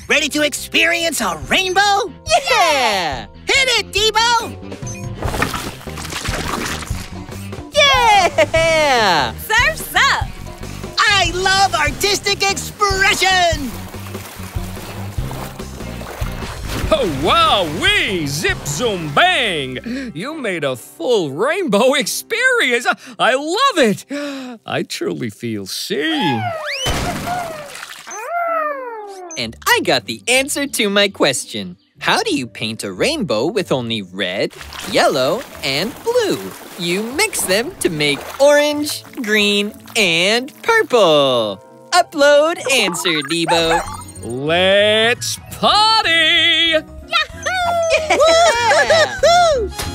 Ready to experience a rainbow? Yeah! Hit it, Debo! Yeah! Surf's up! I love artistic expression! Oh, wow-wee! Zip, zoom, bang! You made a full rainbow experience! I love it! I truly feel seen. And I got the answer to my question. How do you paint a rainbow with only red, yellow, and blue? You mix them to make orange, green, and purple. Upload answer, Debo. Let's party! Yahoo! Yeah!